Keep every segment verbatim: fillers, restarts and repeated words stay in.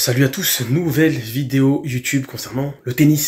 Salut à tous, nouvelle vidéo YouTube concernant le tennis.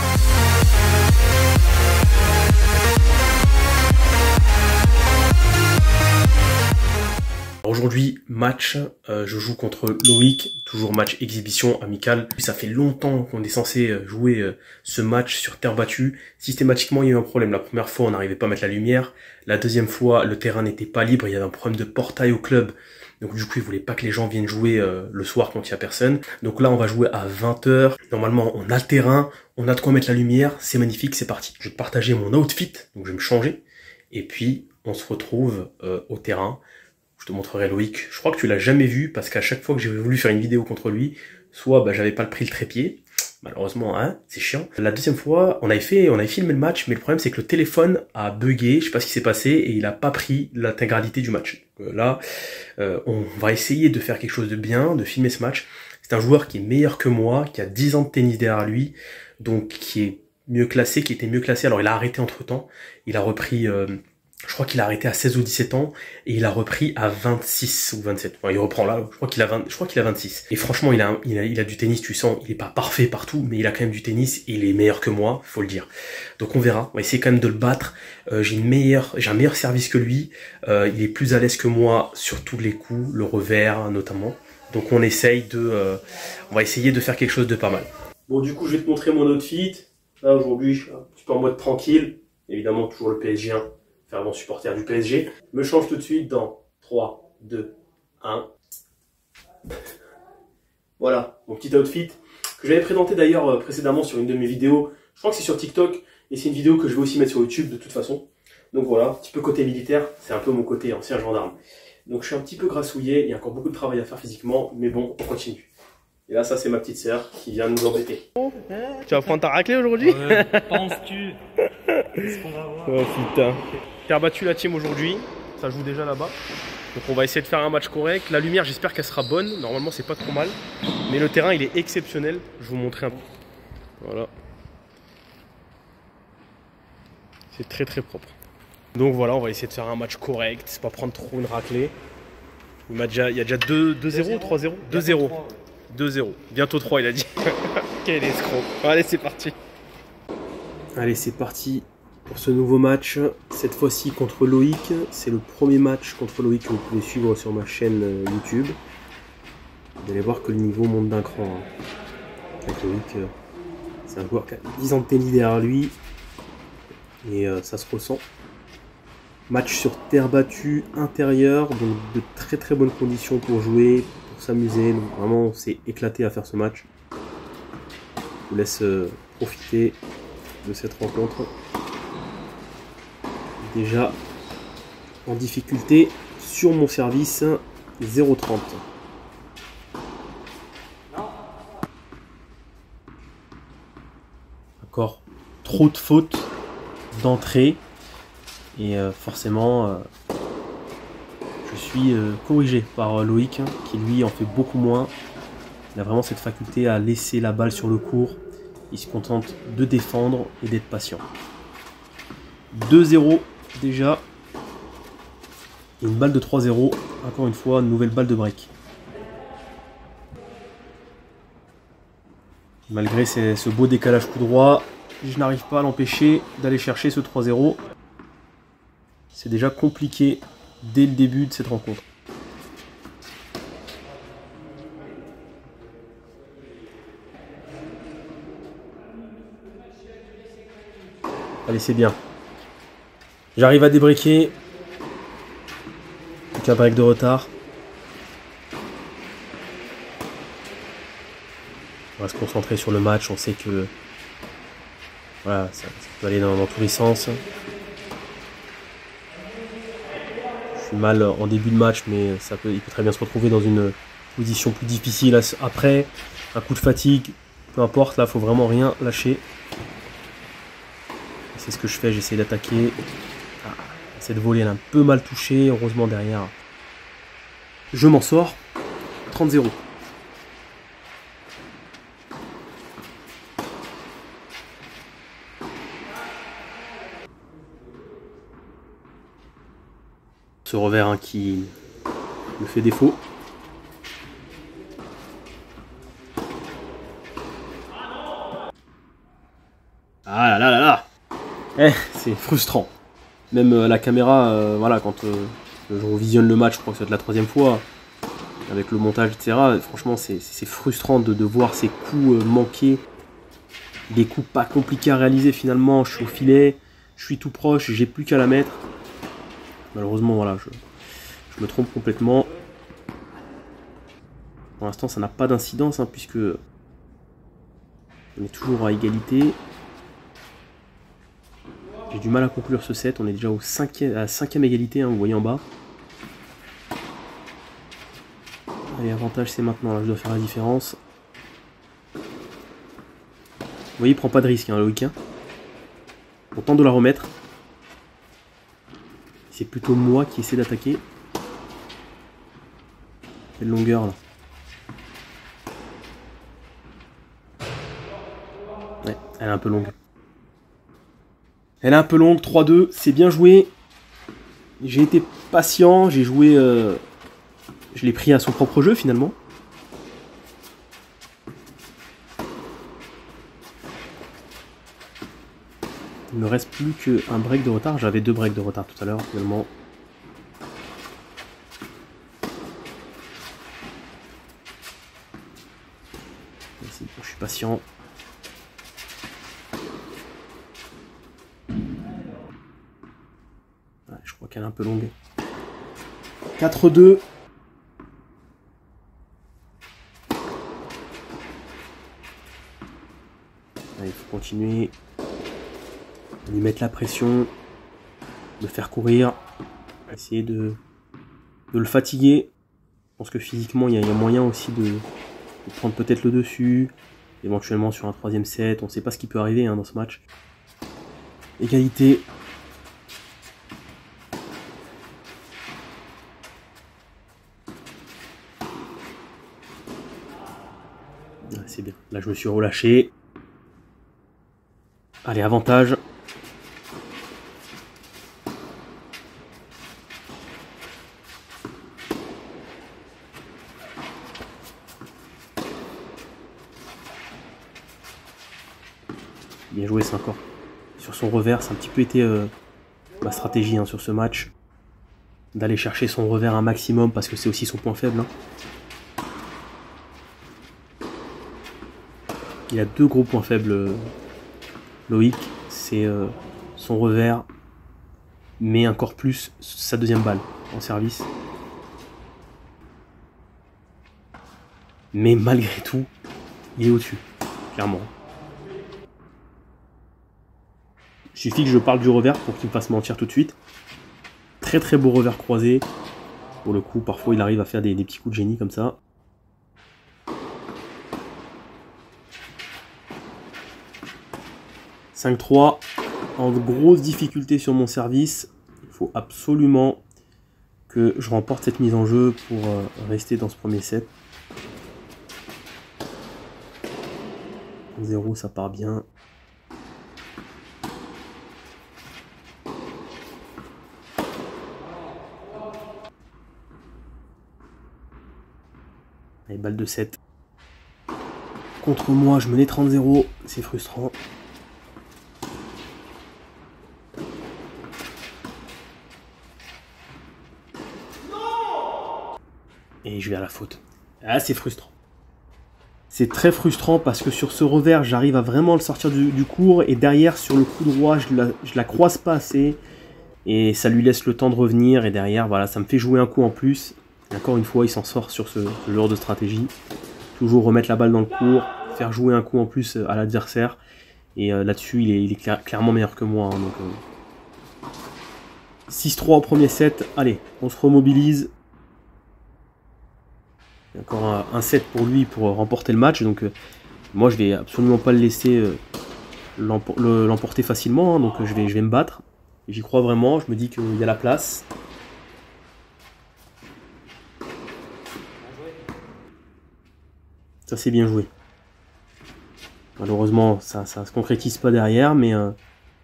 Aujourd'hui, match, euh, je joue contre Loïc, toujours match exhibition amical. Ça fait longtemps qu'on est censé jouer euh, ce match sur terre battue. Systématiquement, il y a eu un problème. La première fois, on n'arrivait pas à mettre la lumière. La deuxième fois, le terrain n'était pas libre. Il y avait un problème de portail au club. Donc du coup, ils voulaient pas que les gens viennent jouer euh, le soir quand il y a personne. Donc là, on va jouer à vingt heures. Normalement, on a le terrain, on a de quoi mettre la lumière. C'est magnifique, c'est parti. Je vais te partager mon outfit, donc je vais me changer. Et puis, on se retrouve euh, au terrain. Je te montrerai Loïc. Je crois que tu l'as jamais vu parce qu'à chaque fois que j'ai voulu faire une vidéo contre lui, soit bah, j'avais pas pris le trépied. Malheureusement, hein, c'est chiant. La deuxième fois, on avait fait, on avait filmé le match, mais le problème c'est que le téléphone a bugué, je sais pas ce qui s'est passé, et il a pas pris l'intégralité du match. Donc, euh, là, euh, on va essayer de faire quelque chose de bien, de filmer ce match. C'est un joueur qui est meilleur que moi, qui a dix ans de tennis derrière lui, donc qui est mieux classé, qui était mieux classé. Alors il a arrêté entre temps, il a repris... Euh, Je crois qu'il a arrêté à seize ou dix-sept ans et il a repris à vingt-six ou vingt-sept. Enfin, il reprend là, je crois qu'il a vingt, je crois qu'il a vingt-six. Et franchement, il a, il a, il a du tennis, tu sens, il est pas parfait partout, mais il a quand même du tennis et il est meilleur que moi, faut le dire. Donc on verra, on va essayer quand même de le battre. Euh, j'ai une meilleure, j'ai un meilleur service que lui. Euh, il est plus à l'aise que moi sur tous les coups, le revers notamment. Donc on essaye de, euh, on va essayer de faire quelque chose de pas mal. Bon, du coup, je vais te montrer mon outfit. Là aujourd'hui, je suis un petit peu en mode tranquille. Évidemment, toujours le P S G un. Mon supporter du P S G. Je me change tout de suite dans trois, deux, un. Voilà, mon petit outfit que j'avais présenté d'ailleurs précédemment sur une de mes vidéos. Je crois que c'est sur TikTok et c'est une vidéo que je vais aussi mettre sur YouTube de toute façon. Donc voilà, un petit peu côté militaire, c'est un peu mon côté ancien gendarme. Donc je suis un petit peu grassouillé, il y a encore beaucoup de travail à faire physiquement, mais bon, on continue. Et là, ça c'est ma petite sœur qui vient nous embêter. Tu vas prendre ta raclée aujourd'hui? Ouais, penses-tu? Qu'est-ce qu'on va voir? Oh putain. Terre battue la team aujourd'hui, ça joue déjà là-bas. Donc on va essayer de faire un match correct. La lumière, j'espère qu'elle sera bonne. Normalement, c'est pas trop mal. Mais le terrain, il est exceptionnel. Je vais vous montrer un peu. Voilà. C'est très très propre. Donc voilà, on va essayer de faire un match correct. C'est pas prendre trop une raclée. Il y a déjà, il y a déjà deux zéro, trois zéro deux zéro. deux zéro. Bientôt trois, il a dit. Quel escroc. Allez, c'est parti. Allez, c'est parti. Pour ce nouveau match, cette fois-ci contre Loïc, c'est le premier match contre Loïc que vous pouvez suivre sur ma chaîne YouTube. Vous allez voir que le niveau monte d'un cran. Hein. Avec Loïc, c'est un joueur qui a dix ans de tennis derrière lui et euh, ça se ressent. Match sur terre battue intérieure, donc de très très bonnes conditions pour jouer, pour s'amuser. Donc vraiment, on s'est éclaté à faire ce match. Je vous laisse euh, profiter de cette rencontre. Déjà en difficulté sur mon service zéro trente. Encore trop de fautes d'entrée et euh, forcément euh, je suis euh, corrigé par euh, Loïc hein, qui lui en fait beaucoup moins. Il a vraiment cette faculté à laisser la balle sur le court. Il se contente de défendre et d'être patient. deux zéro. Déjà, une balle de trois zéro, encore une fois, une nouvelle balle de break. Malgré ces, ce beau décalage coup droit, je n'arrive pas à l'empêcher d'aller chercher ce trois zéro. C'est déjà compliqué dès le début de cette rencontre. Allez, c'est bien. J'arrive à débriquer. Plus qu'un break de retard. On va se concentrer sur le match. On sait que voilà, ça, ça peut aller dans, dans tous les sens. Je suis mal en début de match, mais ça peut, il peut très bien se retrouver dans une position plus difficile après. Un coup de fatigue, peu importe. Là, il faut vraiment rien lâcher. C'est ce que je fais. J'essaie d'attaquer. Cette volée elle a un peu mal touché, heureusement derrière je m'en sors. Trente zéro. Ce revers hein, qui me fait défaut. Ah là là là là. Eh, c'est frustrant. Même euh, la caméra, euh, voilà, quand euh, je revisionne le match, je crois que c'est la troisième fois, avec le montage, et cetera. Franchement, c'est frustrant de, de voir ces coups euh, manqués. Des coups pas compliqués à réaliser finalement. Je suis au filet, je suis tout proche, j'ai plus qu'à la mettre. Malheureusement, voilà, je, je me trompe complètement. Pour l'instant, ça n'a pas d'incidence, hein, puisque on est toujours à égalité. J'ai du mal à conclure ce set. On est déjà au cinquième, à la cinquième égalité, hein, vous voyez en bas. Allez, avantage, c'est maintenant. Là, je dois faire la différence. Vous voyez, il prend pas de risque, hein, Loïc. Hein. On tente de la remettre. C'est plutôt moi qui essaie d'attaquer. Quelle longueur, là. Ouais, elle est un peu longue. Elle est un peu longue, trois deux, c'est bien joué. J'ai été patient, j'ai joué... Euh, je l'ai pris à son propre jeu, finalement. Il me reste plus qu'un break de retard. J'avais deux breaks de retard tout à l'heure, finalement. Merci, je suis patient. Ouais, je crois qu'elle est un peu longue. quatre deux. Il faut continuer. Lui mettre la pression, de faire courir, essayer de, de le fatiguer. Je pense que physiquement, il y, y a moyen aussi de, de prendre peut-être le dessus, éventuellement sur un troisième set. On ne sait pas ce qui peut arriver hein, dans ce match. Égalité. C'est bien. Là, je me suis relâché. Allez, avantage. Bien joué, ça encore. Sur son revers, ça a un petit peu été euh, ma stratégie hein, sur ce match. D'aller chercher son revers un maximum parce que c'est aussi son point faible. Hein. Il a deux gros points faibles, euh, Loïc. C'est euh, son revers, mais encore plus sa deuxième balle en service. Mais malgré tout, il est au-dessus, clairement. Il suffit que je parle du revers pour qu'il me fasse mentir tout de suite. Très très beau revers croisé. Pour le coup, parfois il arrive à faire des, des petits coups de génie comme ça. cinq trois. En grosse difficulté sur mon service. Il faut absolument que je remporte cette mise en jeu pour euh, rester dans ce premier set. zéro, ça part bien. Allez, balle de sept. Contre moi, je menais trente zéro. C'est frustrant. Et je vais à la faute. Ah, c'est frustrant. C'est très frustrant parce que sur ce revers, j'arrive à vraiment le sortir du, du court. Et derrière, sur le coup droit, je la, je la croise pas assez. Et ça lui laisse le temps de revenir. Et derrière, voilà, ça me fait jouer un coup en plus. Et encore une fois, il s'en sort sur ce, ce genre de stratégie. Toujours remettre la balle dans le court. Faire jouer un coup en plus à l'adversaire. Et euh, là-dessus, il est, il est clair, clairement meilleur que moi. Hein, donc, euh... six trois au premier set. Allez, on se remobilise. Il y a encore un, un set pour lui pour remporter le match. Donc, euh, moi, je vais absolument pas le laisser euh, l'emporter facilement. Hein, donc, euh, je, vais, je vais me battre. J'y crois vraiment. Je me dis qu'il y a la place. Ça, c'est bien joué. Malheureusement, ça ne se concrétise pas derrière, mais, euh,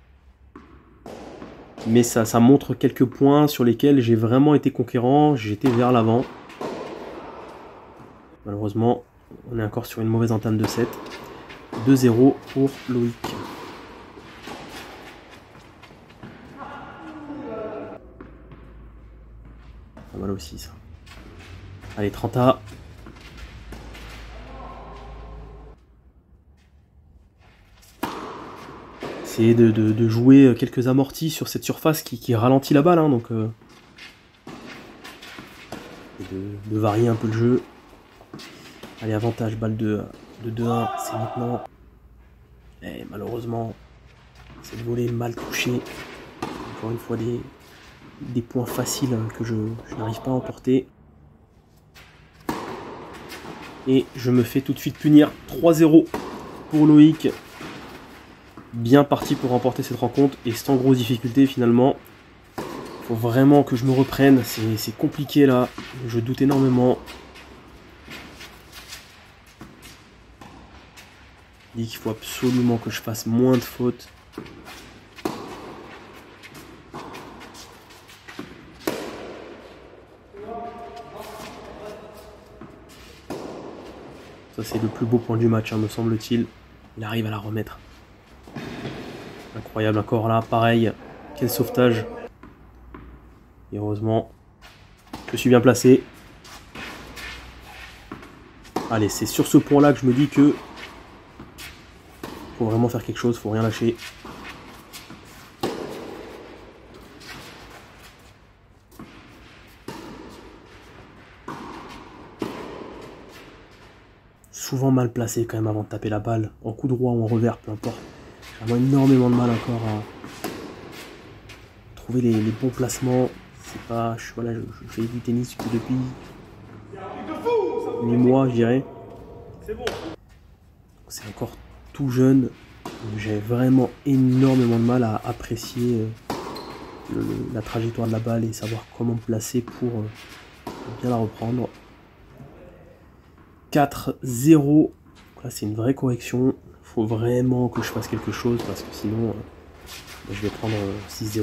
mais ça, ça montre quelques points sur lesquels j'ai vraiment été conquérant, j'étais vers l'avant. Malheureusement, on est encore sur une mauvaise entame de set. deux zéro pour Loïc. aussi ça. Allez, trente A. Essayer de, de, de jouer quelques amortis sur cette surface qui, qui ralentit la balle, hein, donc euh, et de, de varier un peu le jeu. Allez, avantage, balle de, de deux un, c'est maintenant. Et malheureusement, cette volée mal touchée. Encore une fois, des, des points faciles que je, je n'arrive pas à emporter. Et je me fais tout de suite punir. trois zéro pour Loïc. Bien parti pour remporter cette rencontre et sans grosse difficulté finalement. Il faut vraiment que je me reprenne. C'est compliqué là. Je doute énormément. Il dit qu'il faut absolument que je fasse moins de fautes. Ça c'est le plus beau point du match, hein, me semble-t-il. Il arrive à la remettre. Incroyable encore là, pareil. Quel sauvetage. Et heureusement, je suis bien placé. Allez, c'est sur ce point-là que je me dis que faut vraiment faire quelque chose, faut rien lâcher. Souvent mal placé quand même avant de taper la balle, en coup droit ou en revers, peu importe. J'ai vraiment énormément de mal encore à trouver les, les bons placements. C'est pas, je, voilà, je, je fais du tennis depuis huit mois, je dirais. C'est encore tout jeune. J'ai vraiment énormément de mal à apprécier le, le, la trajectoire de la balle et savoir comment me placer pour, pour bien la reprendre. quatre zéro. Là, c'est une vraie correction. Il faut vraiment que je fasse quelque chose parce que sinon, euh, je vais prendre six zéro.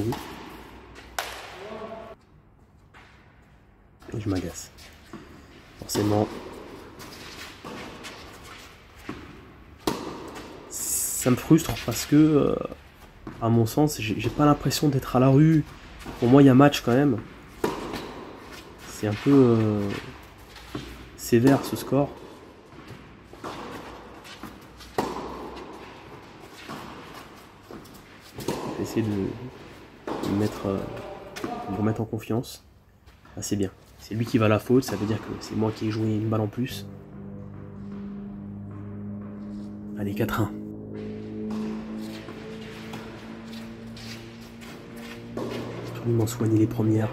Et je m'agace. Forcément. Ça me frustre parce que, euh, à mon sens, j'ai pas l'impression d'être à la rue. Pour moi, il y a match quand même. C'est un peu euh, sévère ce score. Je vais essayer de, de, mettre, euh, de me remettre en confiance. Ah, c'est bien. C'est lui qui va à la faute, ça veut dire que c'est moi qui ai joué une balle en plus. Allez, quatre un. Absolument soigner les premières.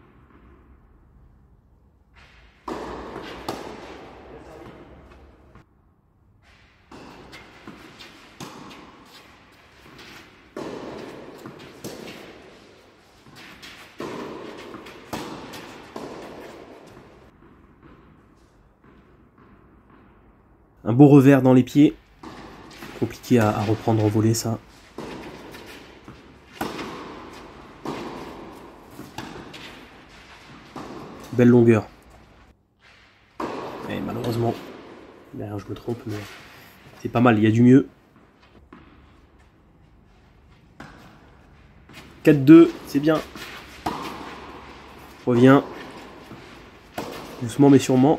Un beau revers dans les pieds. Compliqué à, à reprendre en volée, ça. Belle longueur. Et malheureusement, derrière je me trompe, mais c'est pas mal, il y a du mieux. quatre deux, c'est bien. Reviens. Doucement mais sûrement.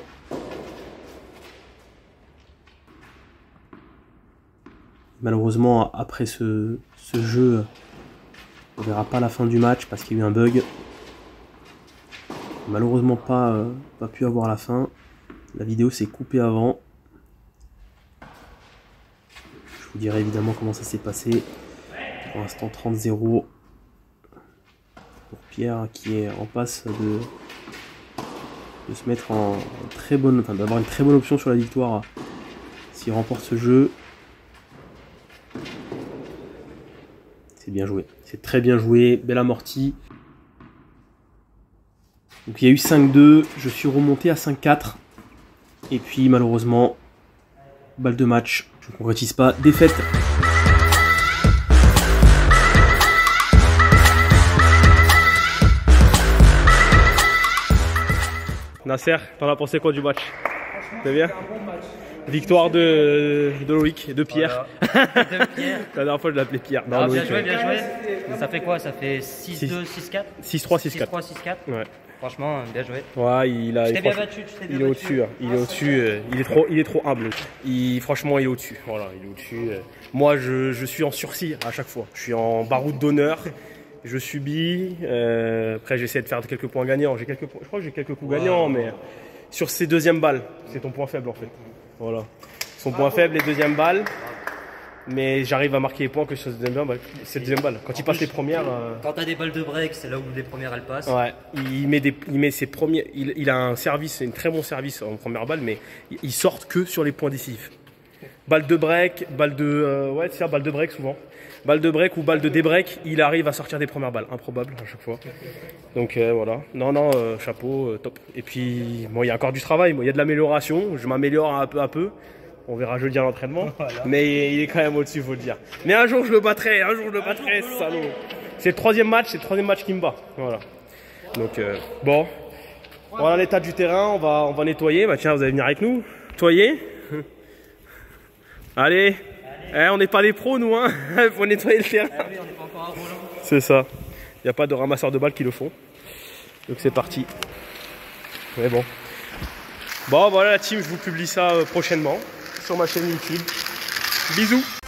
Malheureusement, après ce, ce jeu, on verra pas la fin du match parce qu'il y a eu un bug. Malheureusement pas, euh, pas pu avoir la fin. La vidéo s'est coupée avant. Je vous dirai évidemment comment ça s'est passé. Pour l'instant trente zéro pour Pierre qui est en passe de, de se mettre en très bonne, enfin d'avoir une très bonne option sur la victoire s'il remporte ce jeu. C'est bien joué, c'est très bien joué, belle amortie. Donc il y a eu cinq deux, je suis remonté à cinq quatre. Et puis malheureusement, balle de match, je ne concrétise pas, défaite. Nasser, t'en as pensé quoi du match? C'est bien? Victoire de, de Loïc et de Pierre. Voilà. De Pierre. La dernière fois je l'appelais Pierre. Non, Ah, Loïc, bien joué, ouais. bien joué. Ça fait quoi? Ça fait six deux, six quatre six trois, six quatre. six trois, six quatre. Ouais. Franchement, bien joué. Ouais, il a. Tu t'es bien franchement, battu, tu t'es Il bien est battu. au-dessus, hein. il est au-dessus, euh, il est trop, il est trop humble. Il, franchement, il est au-dessus. Voilà, il est au-dessus. euh. Moi, je, je suis en sursis à chaque fois. Je suis en baroud d'honneur. Je subis. euh, après, j'essaie de faire quelques points gagnants. J'ai quelques, je crois que j'ai quelques coups gagnants, mais sur ces deuxièmes balles, c'est ton point faible en fait. Voilà. Son point faible, les deuxièmes balles. Mais j'arrive à marquer les points que sur cette deuxième balle. Cette deuxième balle. Quand il passe les premières. euh, Quand t'as des balles de break, c'est là où les premières elles passent. Ouais, il met, des, il met ses premiers. Il, il a un service, un très bon service en première balle, mais il sort que sur les points décisifs. Balle de break, balle de. Euh, ouais, c'est ça, balle de break souvent. Balle de break ou balle de débreak, il arrive à sortir des premières balles. Improbable à chaque fois. Donc euh, voilà. Non, non, euh, chapeau, euh, top. Et puis, bon, il y a encore du travail, il y a de l'amélioration. Je m'améliore un peu à peu. On verra jeudi à l'entraînement. Voilà. Mais il est quand même au-dessus, il faut le dire. Mais un jour, je le battrai. Un jour, je le battrai, ce salaud. C'est le troisième match, c'est le troisième match qui me bat. Voilà. Donc, euh, bon. Voilà l'état du terrain. On va, on va nettoyer. Bah, tiens, vous allez venir avec nous. Nettoyer. Allez. Eh, on n'est pas des pros, nous. Hein. Il faut nettoyer le terrain. Ah oui, on n'est pas encore à Roland. C'est ça. Il n'y a pas de ramasseurs de balles qui le font. Donc, c'est parti. Mais bon. Bon, voilà la team. Je vous publie ça prochainement sur ma chaîne YouTube. Bisous.